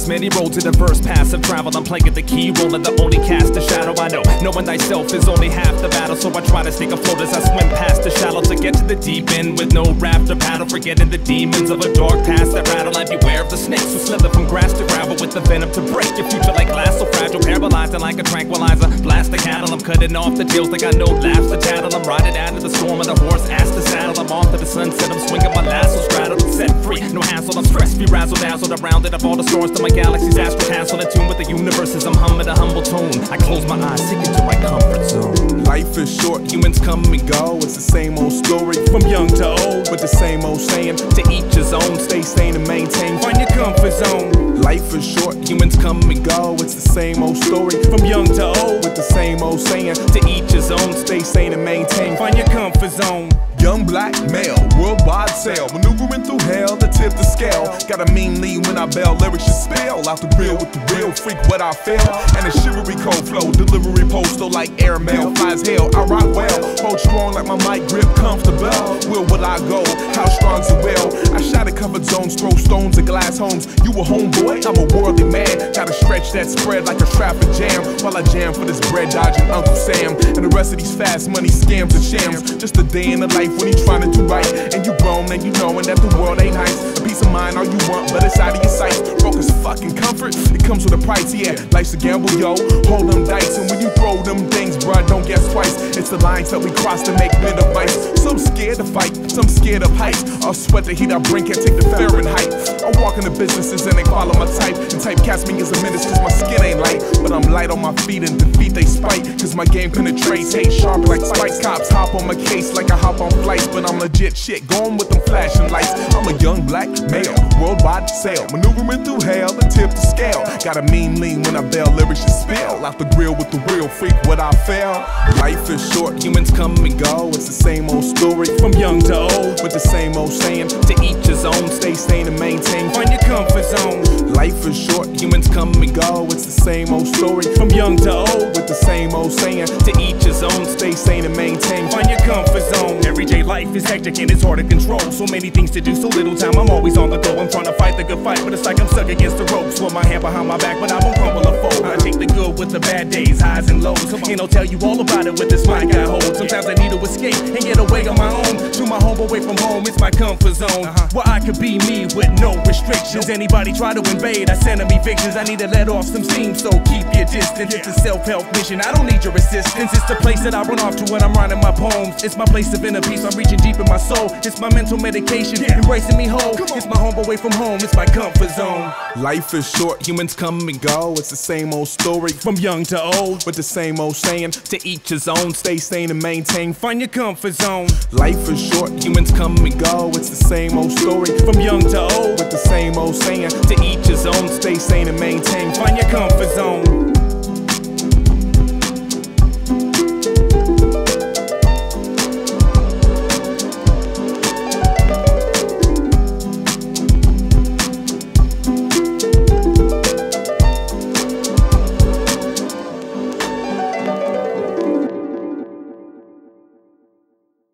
many roads to diverse paths of travel. I'm playing the key role and the only cast a shadow. I know knowing thyself is only half the battle, so I try to stay afloat as I swim past the shallow to get to the deep end with no raft or paddle, forgetting the demons of a dark past that rattle. And beware of the snakes who slither from grass to gravel with the venom to break your future like glass, so fragile, paralyzing like a tranquilizer. Blast the cattle, I'm cutting off the deals, they got no laughs to tattle. I'm riding out of the storm and the horse ass to saddle. I'm off to the sunset, I'm swinging my lasso, straddled and set free. No hassle, I'm stressed, be razzle dazzled. I rounded up all the stars to my galaxy's astral castle, in tune with the universe as I'm humming a humble tone. I close my eyes, sink into my comfort zone. Life is short, humans come and go. It's the same old story, From young to old, with the same old saying. to each his own. Stay sane and maintain. Find your comfort zone. Life is short, humans come and go. It's the same old story, From young to old, with the same old saying. to each his own. Stay sane and maintain. Find your comfort zone. Young black male, worldwide sale, maneuvering through hell to tip the scale. Got a mean lead when I bail, lyrics just spill out the grill with the real freak what I feel. And a shivery cold flow, delivery postal like airmail, flies hell, I rock well, hold strong like my mic grip comfortable. Where would I go? How strong's the will? I shot at covered zones, throw stones at glass homes. You a homeboy? I'm a worldly man. Gotta stretch that spread like a traffic jam while I jam for this bread dodging Uncle Sam and the rest of these fast money scams and shams. Just a day in the life when you trying to do right, and you grown and you knowing that the world ain't nice. A peace of mind all you want, but it's out of your sight. Broke as fucking comfort, it comes with a price, yeah. Life's a gamble, yo. Hold them dice, and when you throw them things, bruh, don't guess twice. It's the lines that we cross to make men of vice. Some scared to fight, some scared of heights. I'll sweat the heat I bring, can't take the Fahrenheit. I walk into businesses and they follow my type, and typecast me as a menace cause my skin ain't light. But I'm light on my feet and defeat they spite, cause my game penetrates, hate sharp like spikes. Cops hop on my case like I hop on flights, but I'm legit shit, going with them flashing lights. I'm a young black male, worldwide sale, maneuvering through hell to tip the scale. Got a mean lean when I bail, lyrics just spill out the grill with the real freak what I feel. Life is short, humans come and go. It's the same old story, From young to old, with the same old saying. to each his own. Stay sane and maintain. Find your comfort zone. Life is short, humans come and go. It's the same old story, From young to old, with the same old saying. to each his own. Stay sane and maintain. Find your comfort zone. Everyday life is hectic and it's hard to control. So many things to do, so little time, I'm always on the go. I'm trying to fight the good fight, but it's like I'm stuck against the ropes. With my hand behind my back, but I won't crumble or fold. I take the good with the bad days, highs and lows. And I'll tell you all about it with this mic I hold. Sometimes I need to escape and get away on my own. To my home, away from home, it's my comfort zone. Where I could be me with no restrictions. Anybody try to invade, I send them evictions. I need to let off some steam, so keep your distance. It's a self-help mission, I don't need your assistance. It's the place that I run off to when I'm writing my poems. It's my place of inner peace, I'm reaching deep in my soul. It's my mental medication, embracing me whole. It's my home away from home, it's my comfort zone. Life is short, humans come and go. It's the same old story, From young to old, with the same old saying. to each his own. Stay sane and maintain. Find your comfort zone. Life is short, humans come and go. It's the same old story, From young to old, with the same old saying. to each his own. Stay sane and maintain. Find your comfort zone.